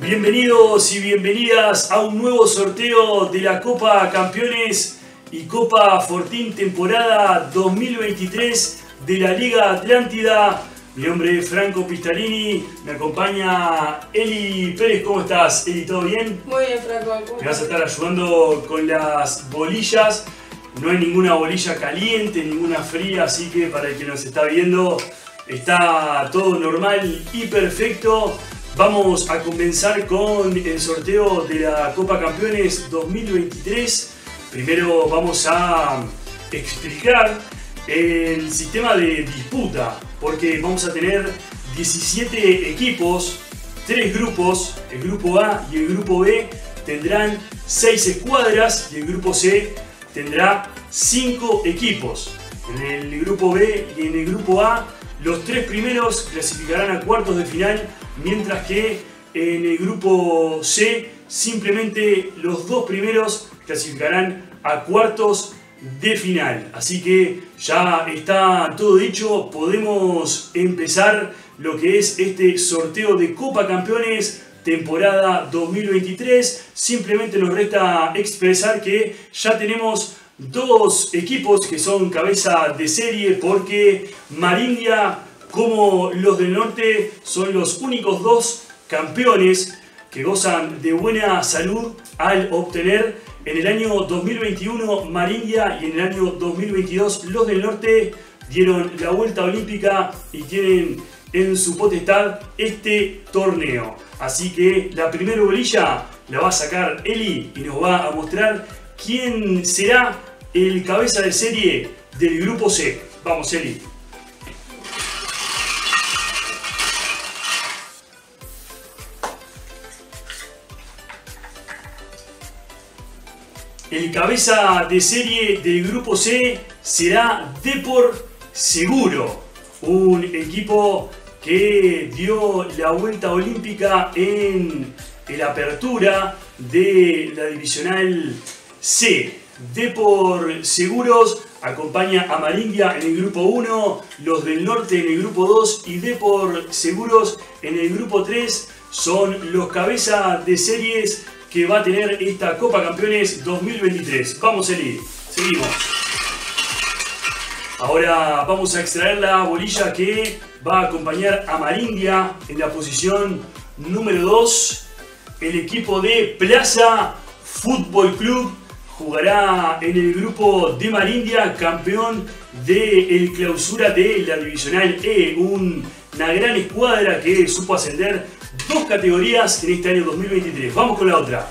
Bienvenidos y bienvenidas a un nuevo sorteo de la Copa Campeones y Copa Fortín temporada 2023 de la Liga Atlántida. Mi nombre es Franco Pistalini, me acompaña Eli Pérez. ¿Cómo estás, Eli? ¿Todo bien? Muy bien, Franco. Me vas a estar ayudando con las bolillas. No hay ninguna bolilla caliente, ninguna fría, así que para el que nos está viendo está todo normal y perfecto. Vamos a comenzar con el sorteo de la Copa Campeones 2023. Primero vamos a explicar el sistema de disputa, porque vamos a tener 17 equipos, 3 grupos, el grupo A y el grupo B tendrán 6 escuadras y el grupo C tendrá 5 equipos. En el grupo B y en el grupo A los 3 primeros clasificarán a cuartos de final, mientras que en el grupo C simplemente los 2 primeros clasificarán a cuartos de final. Así que ya está todo dicho, podemos empezar lo que es este sorteo de Copa Campeones temporada 2023. Simplemente nos resta expresar que ya tenemos 2 equipos que son cabeza de serie, porque Marindia como los del norte son los únicos 2 campeones que gozan de buena salud al obtener en el año 2021 Marindia y en el año 2022 los del norte dieron la vuelta olímpica y tienen en su potestad este torneo. Así que la primera bolilla la va a sacar Eli y nos va a mostrar quién será el cabeza de serie del grupo C. Vamos, Eli. El cabeza de serie del grupo C será Depor Seguro, un equipo que dio la vuelta olímpica en la apertura de la divisional C. Depor Seguros acompaña a Marindia en el grupo 1, los del norte en el grupo 2 y Depor Seguros en el grupo 3 son los cabezas de series que va a tener esta Copa Campeones 2023. Vamos, Eli, seguimos. Ahora vamos a extraer la bolilla que va a acompañar a Marindia en la posición número 2. El equipo de Plaza Fútbol Club jugará en el grupo de Marindia, campeón del clausura de la divisional E. Una gran escuadra que supo ascender 2 categorías en este año 2023. Vamos con la otra.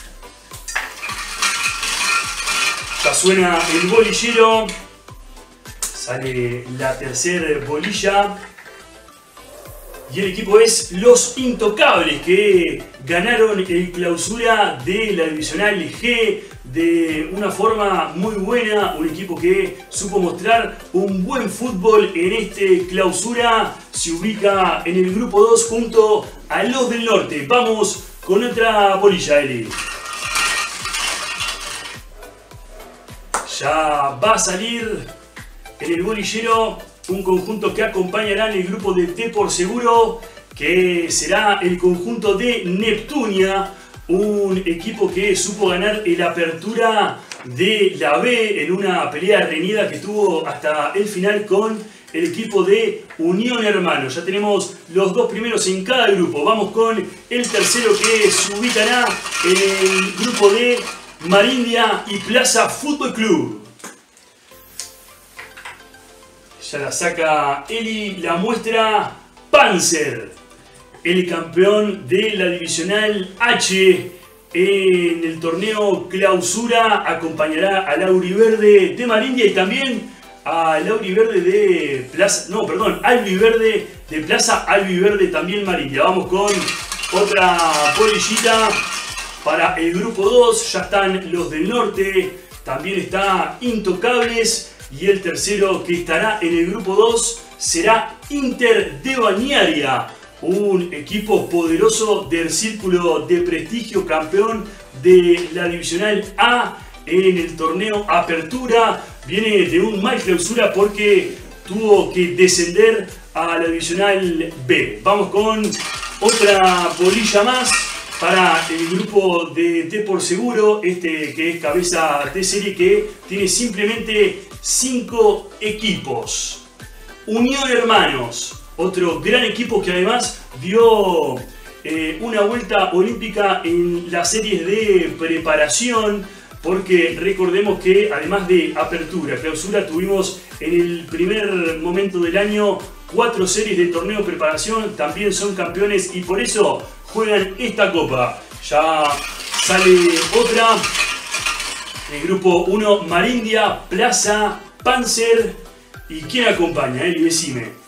Ya suena el bolillero. Sale la tercera bolilla. Y el equipo es Los Intocables, que ganaron el clausura de la divisional G de una forma muy buena. Un equipo que supo mostrar un buen fútbol en este clausura. Se ubica en el grupo 2 junto a los del norte. Vamos con otra bolilla, Eli. Ya va a salir en el bolillero un conjunto que acompañará en el grupo de Depor Seguro, que será el conjunto de Neptunia, un equipo que supo ganar el apertura de la B en una pelea reñida que tuvo hasta el final con el equipo de Unión Hermanos. Ya tenemos los 2 primeros en cada grupo. Vamos con el tercero, que se ubicará en el grupo de Marindia y Plaza Fútbol Club. Ya la saca Eli, la muestra Panzer, el campeón de la divisional H en el torneo clausura. Acompañará al Auriverde de Marindia y también al Auriverde de Plaza, no, perdón, Albiverde de Plaza Albiverde también Marindia. Vamos con otra bolillita para el grupo 2. Ya están los del norte, también está Intocables. Y el tercero que estará en el grupo 2 será Inter de Bañaria, un equipo poderoso del círculo de prestigio, campeón de la divisional A en el torneo Apertura. Viene de un mal clausura porque tuvo que descender a la divisional B. Vamos con otra bolilla más para el grupo de T por Seguro, que es cabeza de serie, que tiene simplemente 5 equipos. Unión Hermanos, otro gran equipo que además dio una vuelta olímpica en las series de preparación, porque recordemos que además de apertura, clausura, tuvimos en el primer momento del año 4 series de torneo de preparación, también son campeones y por eso juegan esta copa. Ya sale otra, el grupo 1, Marindia, Plaza, Panzer y ¿quién acompaña? Decime.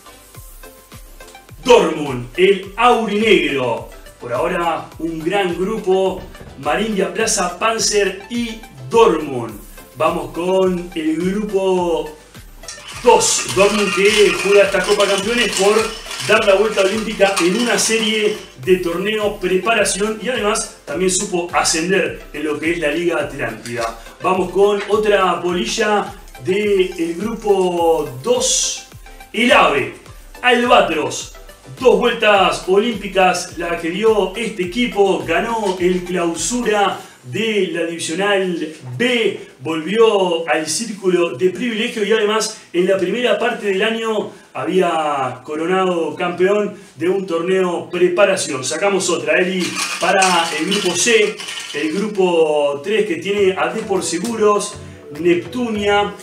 Dortmund, el aurinegro. Por ahora un gran grupo, Marindia, Plaza, Panzer y Dortmund. Vamos con el grupo 2, Dortmund, que juega esta Copa Campeones por dar la vuelta olímpica en una serie de torneo preparación y además también supo ascender en lo que es la Liga Atlántida. Vamos con otra bolilla del grupo 2, el AVE, Albatros. 2 vueltas olímpicas la que dio este equipo, ganó el clausura de la divisional B, volvió al círculo de privilegio y además en la primera parte del año había coronado campeón de un torneo preparación. Sacamos otra, Eli, para el grupo C, el grupo 3 que tiene a D por Seguros, Neptunia.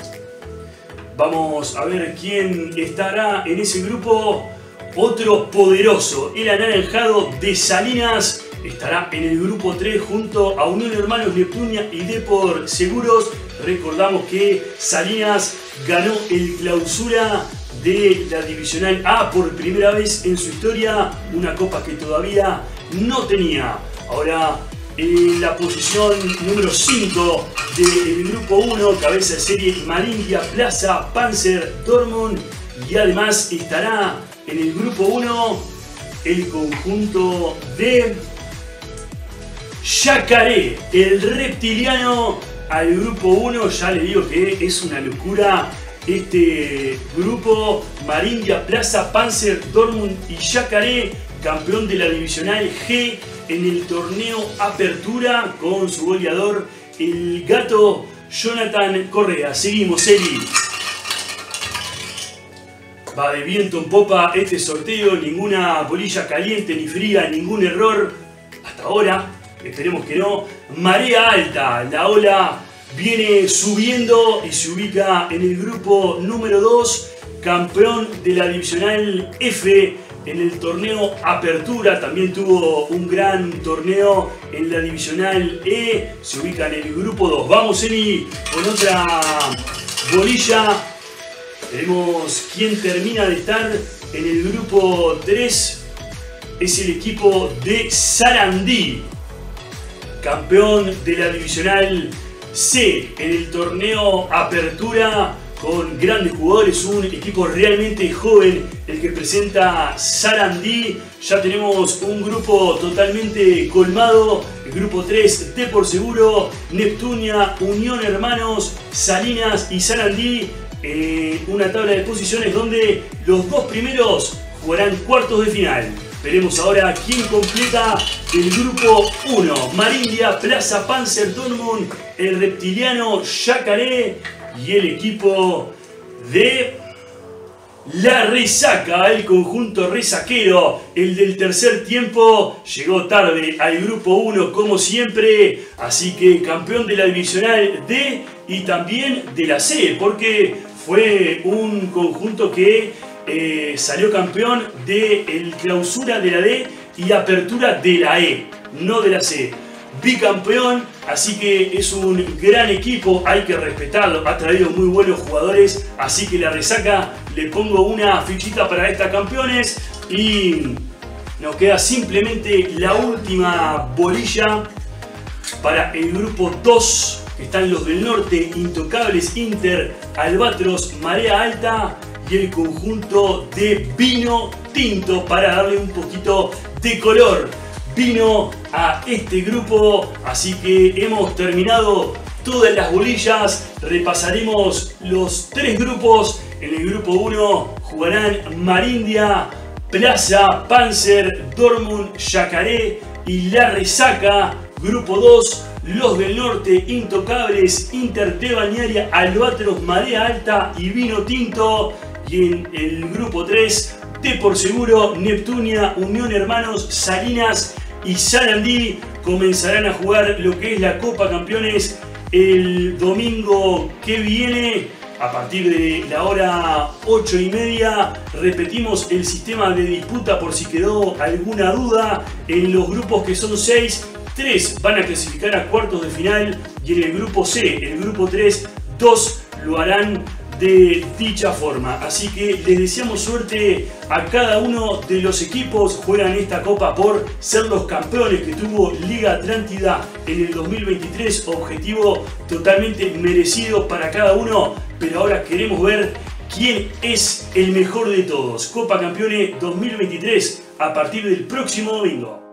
Vamos a ver quién estará en ese grupo. Otro poderoso, el anaranjado de Salinas, estará en el grupo 3 junto a Unión Hermanos, Neptunia y D por Seguros. Recordamos que Salinas ganó el clausura de la divisional A por primera vez en su historia, una copa que todavía no tenía. Ahora en la posición número 5 del grupo 1, cabeza de serie Marindia, Plaza, Panzer, Dortmund y además estará en el grupo 1 el conjunto de Yacaré, el reptiliano al grupo 1. Ya le digo que es una locura este grupo. Marindia, Plaza, Panzer, Dortmund y Yacaré, campeón de la divisional G en el torneo Apertura con su goleador, el gato Jonathan Correa. Seguimos, Eli. Va de viento en popa este sorteo, ninguna bolilla caliente ni fría, ningún error hasta ahora, esperemos que no. Marea alta, la ola viene subiendo y se ubica en el grupo número 2, campeón de la divisional F en el torneo Apertura, también tuvo un gran torneo en la divisional E, se ubica en el grupo 2. Vamos, Eni, con otra bolilla. Veremos quién termina de estar en el grupo 3. Es el equipo de Sarandí, campeón de la divisional C en el torneo Apertura, con grandes jugadores, un equipo realmente joven el que presenta Sarandí. Ya tenemos un grupo totalmente colmado, el grupo 3, T por Seguro, Neptunia, Unión Hermanos, Salinas y Sarandí. Una tabla de posiciones donde los 2 primeros jugarán cuartos de final. Veremos ahora quién completa el grupo 1. Marindia, Plaza, Panzer, Dortmund, el reptiliano Yacaré y el equipo de La Resaca, el conjunto resaquero, el del tercer tiempo. Llegó tarde al grupo 1 como siempre, así que campeón de la divisional D y también de la C, porque fue un conjunto que salió campeón de el clausura de la D y apertura de la E, no de la C. Bicampeón, así que es un gran equipo, hay que respetarlo, ha traído muy buenos jugadores, así que La Resaca le pongo una fichita para esta campeones y nos queda simplemente la última bolilla para el grupo 2. Están los del norte, Intocables, Inter, Albatros, Marea Alta y el conjunto de Vino Tinto para darle un poquito de color vino a este grupo. Así que hemos terminado todas las bolillas, repasaremos los 3 grupos. En el grupo 1 jugarán Marindia, Plaza, Panzer, Dortmund, Yacaré y la resaca. Grupo 2, los del norte, Intocables, Inter de Balnearia, Albatros, Marea Alta y Vino Tinto. Y en el grupo 3, Depor Seguro, Neptunia, Unión Hermanos, Salinas y Sarandí comenzarán a jugar lo que es la Copa Campeones el domingo que viene. A partir de la hora 8:30, repetimos el sistema de disputa por si quedó alguna duda. En los grupos que son 6, 3 van a clasificar a cuartos de final y en el grupo C, el grupo 3, 2 lo harán de dicha forma. Así que les deseamos suerte a cada uno de los equipos. Juegan esta copa por ser los campeones que tuvo Liga Atlántida en el 2023. Objetivo totalmente merecido para cada uno. Pero ahora queremos ver quién es el mejor de todos. Copa Campeones 2023 a partir del próximo domingo.